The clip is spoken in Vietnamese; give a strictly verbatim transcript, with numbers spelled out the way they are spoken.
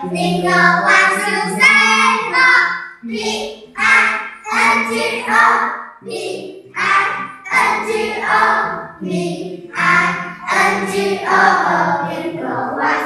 Bingo one two three go. B I N G O. B I N G O. B I N G O. Bingo one.